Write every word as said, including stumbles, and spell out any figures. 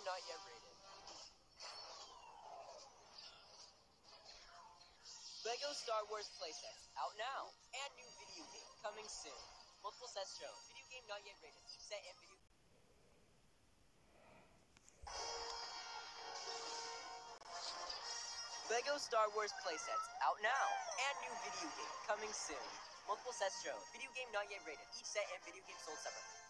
not yet rated. Lego Star Wars playsets out now, and new video game coming soon. Multiple sets shown. Video game not yet rated. Each set and video. Lego Star Wars playsets out now, and new video game coming soon. Multiple sets shown. Video game not yet rated. Each set and video game sold separately.